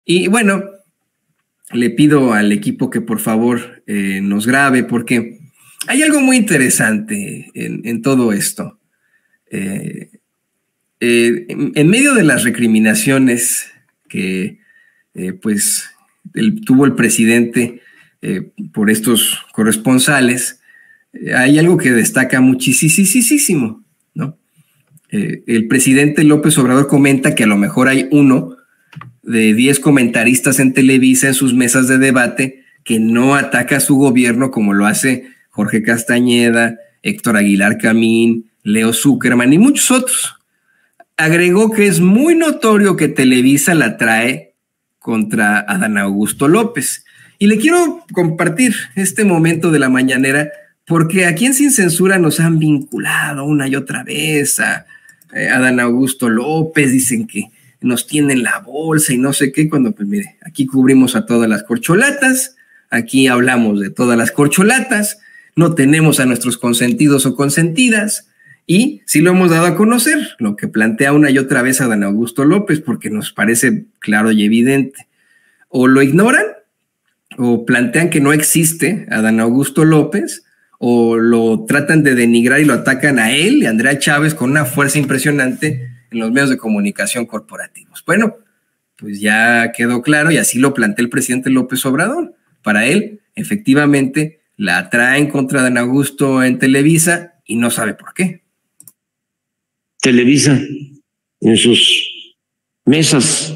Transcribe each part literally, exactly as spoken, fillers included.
Y bueno, le pido al equipo que por favor eh, nos grabe, porque hay algo muy interesante en, en todo esto. Eh, eh, en, en medio de las recriminaciones que eh, pues el, tuvo el presidente eh, por estos corresponsales, eh, hay algo que destaca muchísimo, ¿no? Eh, el presidente López Obrador comenta que a lo mejor hay uno de diez comentaristas en Televisa en sus mesas de debate que no ataca a su gobierno como lo hace Jorge Castañeda, Héctor Aguilar Camín, Leo Zuckerman y muchos otros. Agregó que es muy notorio que Televisa la trae contra Adán Augusto López. Y le quiero compartir este momento de la mañanera porque aquí en Sin Censura nos han vinculado una y otra vez a eh, Adán Augusto López, dicen que nos tienen la bolsa y no sé qué, cuando pues mire, aquí cubrimos a todas las corcholatas, aquí hablamos de todas las corcholatas, no tenemos a nuestros consentidos o consentidas, y sí lo hemos dado a conocer, lo que plantea una y otra vez Adán Augusto López, porque nos parece claro y evidente. O lo ignoran, o plantean que no existe Adán Augusto López, o lo tratan de denigrar y lo atacan a él y a Andrea Chávez con una fuerza impresionante en los medios de comunicación corporativos. Bueno, pues ya quedó claro y así lo plantea el presidente López Obrador. Para él, efectivamente, la traen contra Adán Augusto en Televisa y no sabe por qué. Televisa, en sus mesas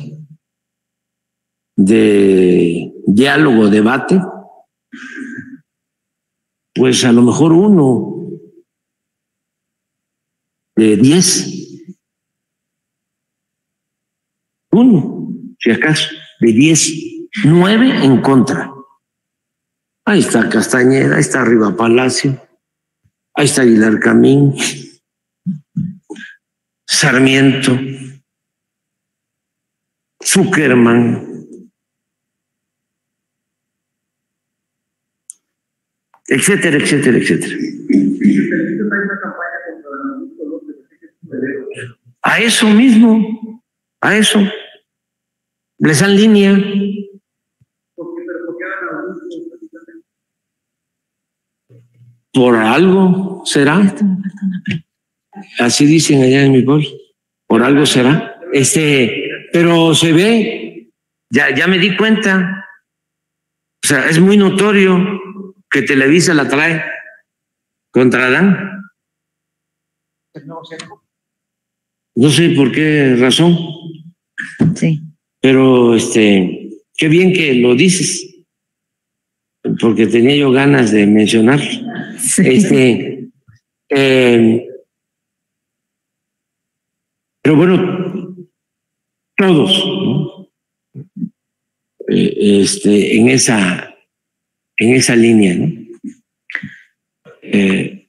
de diálogo, debate, pues a lo mejor uno de diez, uno, si acaso, de diez, nueve en contra. Ahí está Castañeda, ahí está Riva Palacio, ahí está Aguilar Camín, Sarmiento, Zuckerman, etcétera, etcétera, etcétera. A eso mismo, a eso. Les dan línea. Por algo será. Así dicen allá en mi pueblo. Por algo será. Este, pero se ve, ya, ya me di cuenta. O sea, es muy notorio que Televisa la trae contra Adán. No sé por qué razón. Sí. Pero este, qué bien que lo dices, porque tenía yo ganas de mencionar. Sí. Este, eh, pero bueno, todos, ¿no? eh, este, en esa, en esa línea, ¿no? Eh,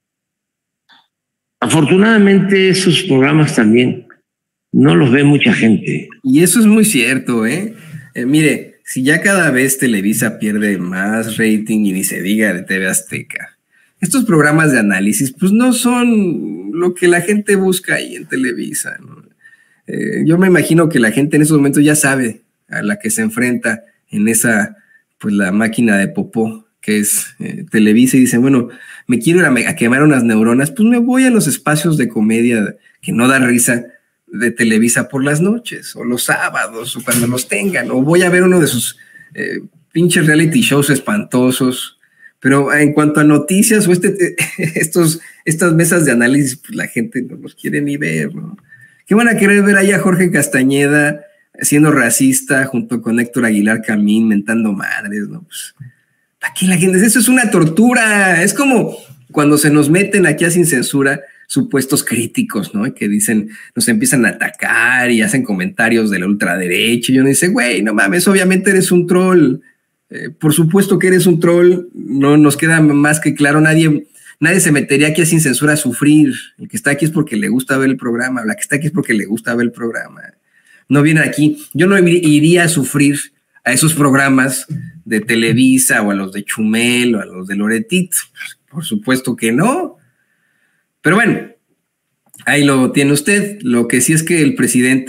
afortunadamente esos programas también no los ve mucha gente. Y eso es muy cierto, ¿eh? eh mire, si ya cada vez Televisa pierde más rating y ni se diga de T V Azteca, estos programas de análisis pues no son lo que la gente busca ahí en Televisa, ¿no? Eh, yo me imagino que la gente en esos momentos ya sabe a la que se enfrenta en esa, pues la máquina de popó que es eh, Televisa y dicen, bueno, me quiero ir a, a quemar unas neuronas, pues me voy a los espacios de comedia que no da risa de Televisa por las noches, o los sábados, o cuando los tengan, o voy a ver uno de sus eh, pinches reality shows espantosos. Pero en cuanto a noticias o este, estos, estas mesas de análisis, pues la gente no los quiere ni ver, ¿no? ¿Qué van a querer ver ahí a Jorge Castañeda siendo racista junto con Héctor Aguilar Camín mentando madres, ¿no? Pues, ¿para qué la gente? Eso es una tortura. Es como cuando se nos meten aquí a Sin Censura supuestos críticos, ¿no? Que dicen, nos empiezan a atacar y hacen comentarios de la ultraderecha. Y uno dice, güey, no mames, obviamente eres un troll. Eh, por supuesto que eres un troll. No nos queda más que claro. Nadie, nadie se metería aquí a Sin Censura a sufrir. El que está aquí es porque le gusta ver el programa. La que está aquí es porque le gusta ver el programa. No viene aquí. Yo no iría a sufrir a esos programas de Televisa o a los de Chumel o a los de Loretito. Por supuesto que no. Pero bueno, ahí lo tiene usted. Lo que sí es que el presidente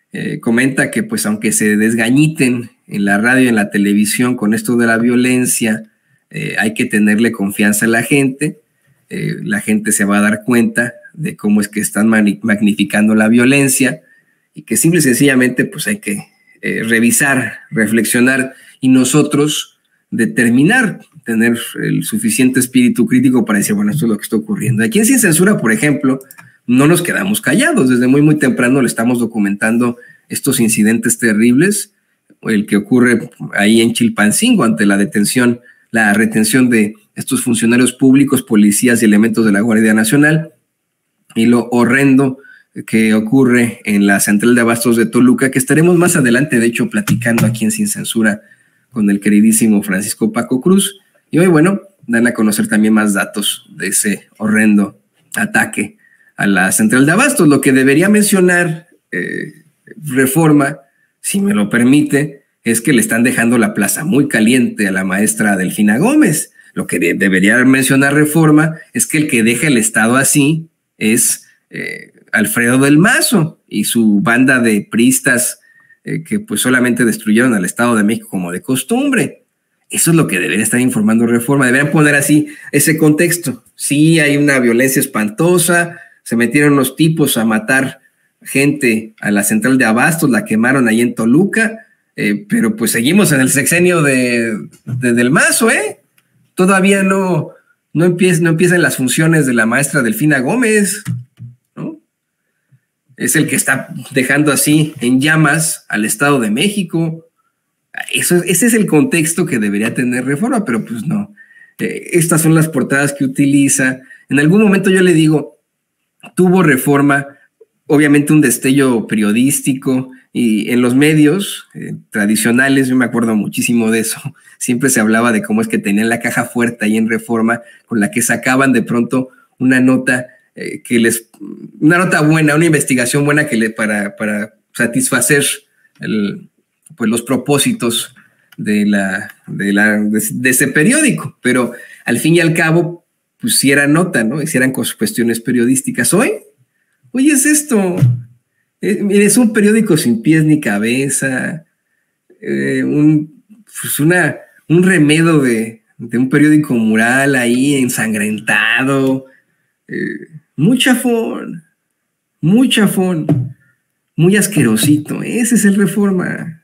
eh, comenta que pues aunque se desgañiten en la radio y en la televisión con esto de la violencia, eh, hay que tenerle confianza a la gente. Eh, la gente se va a dar cuenta de cómo es que están magnificando la violencia y que simple y sencillamente pues hay que eh, revisar, reflexionar y nosotros determinar, tener el suficiente espíritu crítico para decir, bueno, esto es lo que está ocurriendo. Aquí en Sin Censura, por ejemplo, no nos quedamos callados. Desde muy, muy temprano le estamos documentando estos incidentes terribles, el que ocurre ahí en Chilpancingo ante la detención, la retención de estos funcionarios públicos, policías y elementos de la Guardia Nacional, y lo horrendo que ocurre en la central de abastos de Toluca, que estaremos más adelante, de hecho, platicando aquí en Sin Censura con el queridísimo Francisco Paco Cruz. Y hoy, bueno, dan a conocer también más datos de ese horrendo ataque a la central de abastos. Lo que debería mencionar eh, Reforma, si me lo permite, es que le están dejando la plaza muy caliente a la maestra Delfina Gómez. Lo que de- debería mencionar Reforma es que el que deja el Estado así es eh, Alfredo del Mazo y su banda de priistas eh, que pues solamente destruyeron al Estado de México como de costumbre. Eso es lo que debería estar informando Reforma. Deberían poner así ese contexto. Sí, hay una violencia espantosa, se metieron los tipos a matar gente a la central de abastos, la quemaron ahí en Toluca, eh, pero pues seguimos en el sexenio de, de Del Mazo, ¿eh? Todavía no, no, empieza, no empiezan las funciones de la maestra Delfina Gómez, ¿no? Es el que está dejando así en llamas al Estado de México. Eso, ese es el contexto que debería tener Reforma, pero pues no. Eh, estas son las portadas que utiliza. En algún momento yo le digo, tuvo Reforma, obviamente un destello periodístico, y en los medios eh, tradicionales, yo me acuerdo muchísimo de eso, siempre se hablaba de cómo es que tenían la caja fuerte ahí en Reforma, con la que sacaban de pronto una nota eh, que les, una nota buena, una investigación buena que le, para, para satisfacer el, pues los propósitos de, la, de, la, de, de ese periódico, pero al fin y al cabo, pues sí era nota, ¿no? Y sí eran cuestiones periodísticas. Hoy, hoy es esto, eh, mire, es un periódico sin pies ni cabeza, eh, un, pues una, un remedo de, de un periódico mural ahí ensangrentado, eh, muy chafón, muy chafón, muy asquerosito. Ese es el Reforma.